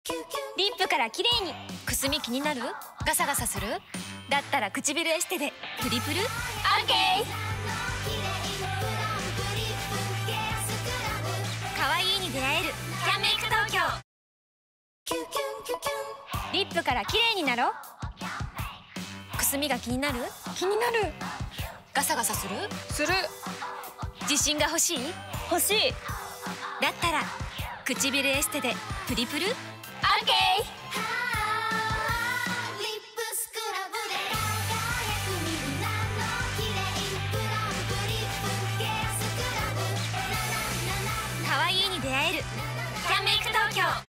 リップから綺麗に。くすみ気になる？ガサガサする？だったら唇エステでプリプル。オッケー。可愛いに出会えるキャンメイク東京。リップから綺麗になろう。くすみが気になる？ 気になる。 ガサガサする？ する。 自信が欲しい？ 欲しい。 だったら唇エステでプリプル。オッケー。可愛いに出会えるキャンメイク東京。